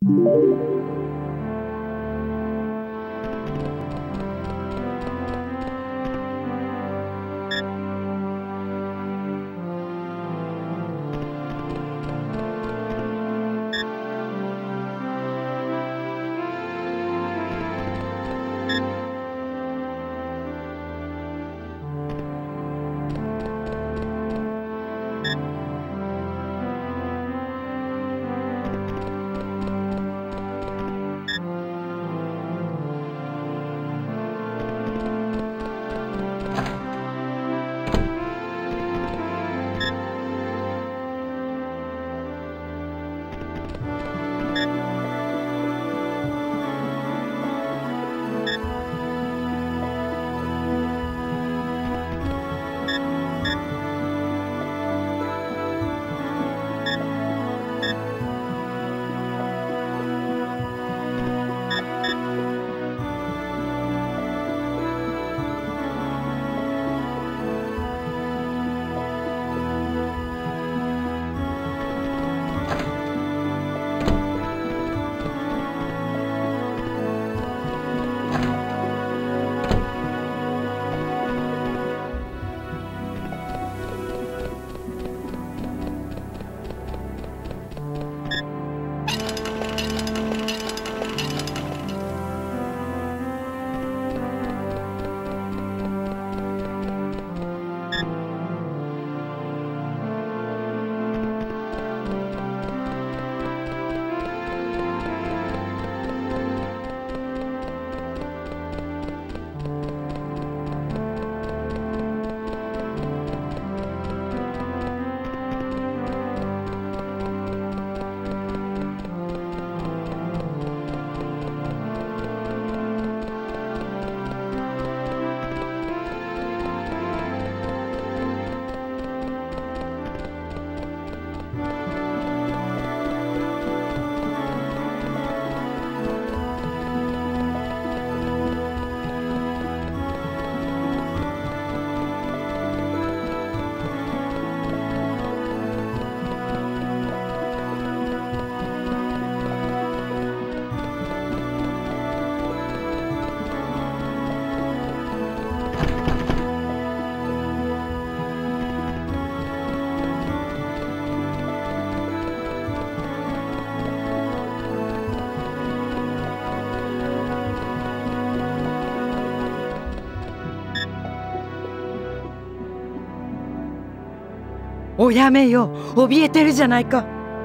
おやめよ、怯えてるじゃないか。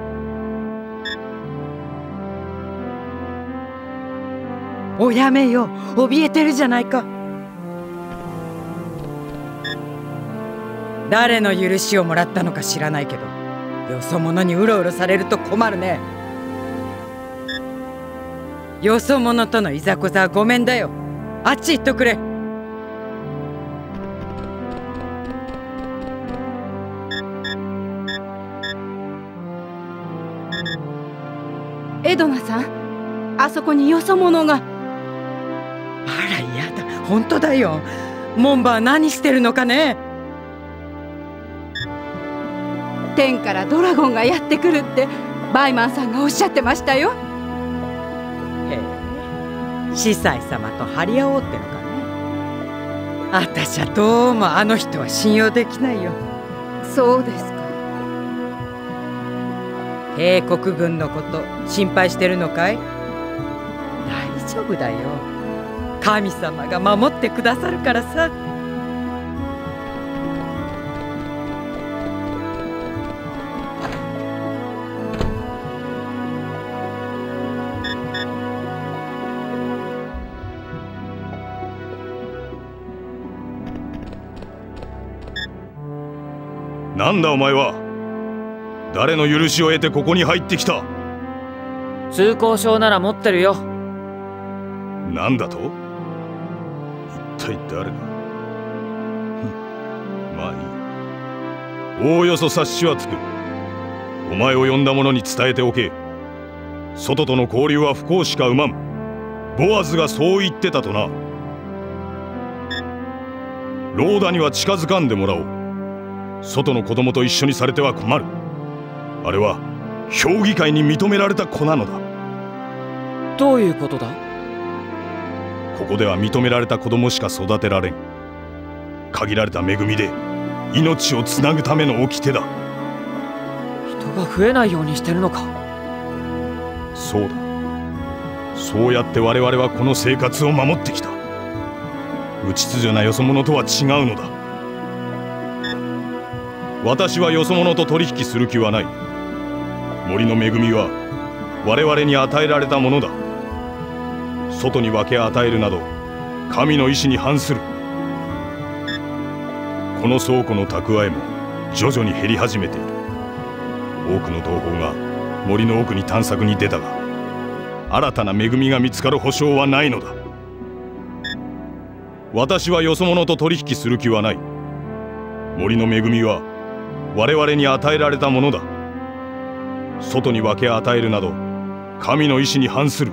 おやめよ、怯えてるじゃないか。誰の許しをもらったのか知らないけど、よそ者にうろうろされると困るね。よそ者とのいざこざはごめんだよ。あっち行っとくれ。 エドナさん、あそこによそ者が。 あらやだ、本当だよ。モンバは何してるのかね。 天からドラゴンがやってくるってバイマンさんがおっしゃってましたよ。 へえ、司祭様と張り合おうってのかね。あたしゃどうもあの人は信用できないよ。 そうですか。 帝国軍のこと心配してるのかい？大丈夫だよ。神様が守ってくださるからさ。 なんだお前は。誰の許しを得てここに入ってきた？ 通行証なら持ってるよ。 なんだと？一体誰だ？まあいい。おおよそ察しはつく。お前を呼んだ者に伝えておけ。外との交流は不幸しか生まん。ボアズがそう言ってたとな。ローダには近づかんでもらおう。外の子供と一緒にされては困る。あれは評議会に認められた子なのだ。 どういうことだ？ ここでは認められた子供しか育てられん。限られた恵みで命をつなぐための掟だ。 人が増えないようにしてるのか？ そうだ。そうやって我々はこの生活を守ってきた。無秩序なよそ者とは違うのだ。私はよそ者と取引する気はない。森の恵みは我々に与えられたものだ。外に分け与えるなど神の意志に反する。この倉庫の蓄えも徐々に減り始めている。多くの同胞が森の奥に探索に出たが、新たな恵みが見つかる保証はないのだ。私はよそ者と取引する気はない。森の恵みは我々に与えられたものだ。外に分け与えるなど神の意志に反する。